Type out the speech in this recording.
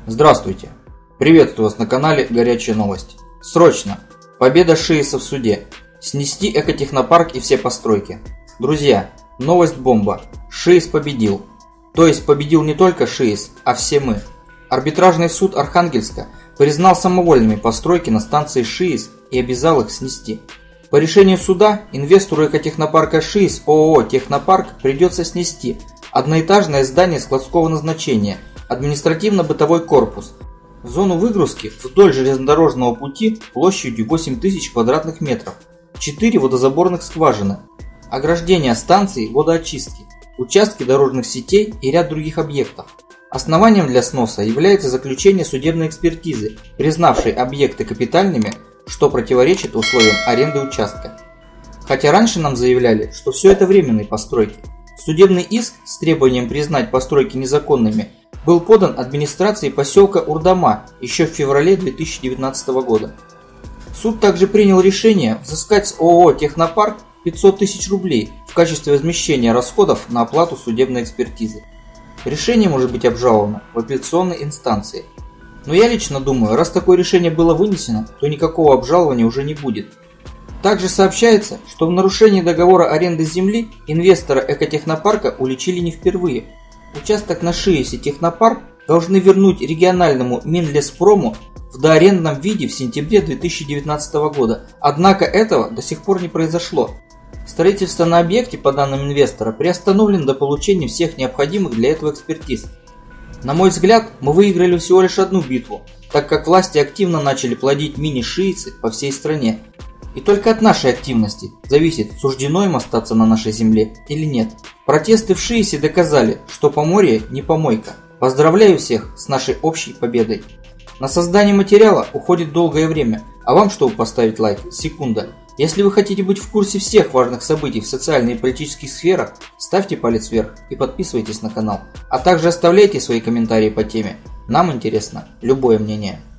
Здравствуйте! Приветствую вас на канале Горячая новость. Срочно! Победа ШИИСа в суде. Снести экотехнопарк и все постройки. Друзья, новость бомба. ШИИС победил. То есть победил не только ШИИС, а все мы. Арбитражный суд Архангельска признал самовольными постройки на станции ШИИС и обязал их снести. По решению суда инвестору экотехнопарка ШИИС ООО «Технопарк» придется снести одноэтажное здание складского назначения, административно-бытовой корпус, зону выгрузки вдоль железнодорожного пути площадью 8000 квадратных метров, 4 водозаборных скважины, ограждение станции водоочистки, участки дорожных сетей и ряд других объектов. Основанием для сноса является заключение судебной экспертизы, признавшей объекты капитальными, что противоречит условиям аренды участка. Хотя раньше нам заявляли, что все это временные постройки. Судебный иск с требованием признать постройки незаконными был подан администрацией поселка Урдама еще в феврале 2019 года. Суд также принял решение взыскать с ООО «Технопарк» 500 тысяч рублей в качестве возмещения расходов на оплату судебной экспертизы. Решение может быть обжаловано в апелляционной инстанции. Но я лично думаю, раз такое решение было вынесено, то никакого обжалования уже не будет. Также сообщается, что в нарушении договора аренды земли инвестора экотехнопарка уличили не впервые. Участок на ШИИСе «Технопарк» должны вернуть региональному Минлеспрому в доарендном виде в сентябре 2019 года, однако этого до сих пор не произошло. Строительство на объекте, по данным инвестора, приостановлено до получения всех необходимых для этого экспертиз. На мой взгляд, мы выиграли всего лишь одну битву, так как власти активно начали плодить мини-шиисы по всей стране. И только от нашей активности зависит, суждено им остаться на нашей земле или нет. Протесты в ШИИСе доказали, что Поморье не помойка. Поздравляю всех с нашей общей победой. На создание материала уходит долгое время, а вам, чтобы поставить лайк, секунда. Если вы хотите быть в курсе всех важных событий в социальной и политических сферах, ставьте палец вверх и подписывайтесь на канал. А также оставляйте свои комментарии по теме. Нам интересно любое мнение.